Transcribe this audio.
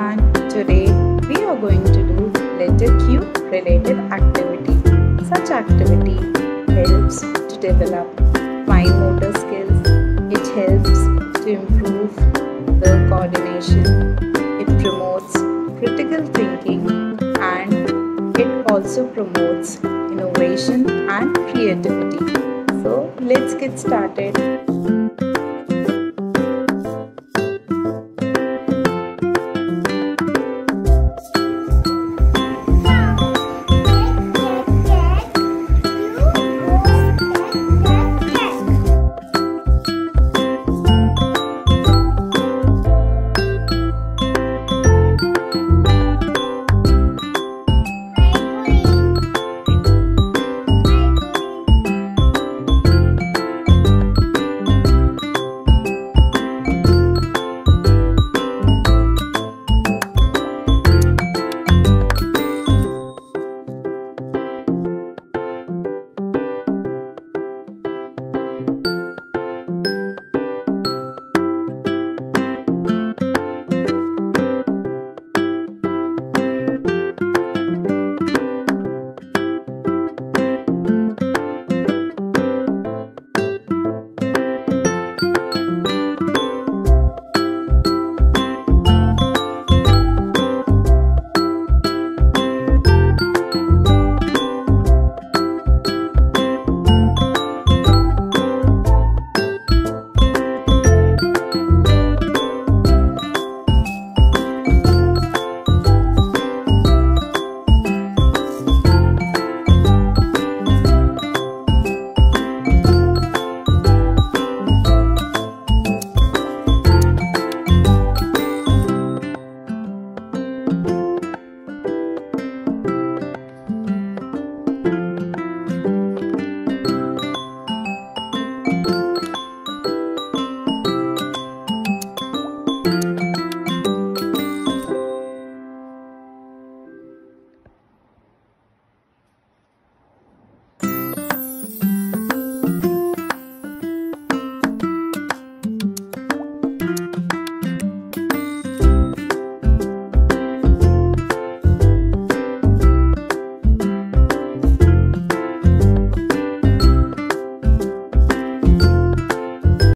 everyone. Today we are going to do letter Q related activity. Such activity helps to develop fine motor skills. It helps to improve the coordination. It promotes critical thinking and it also promotes innovation and creativity. So let's get started.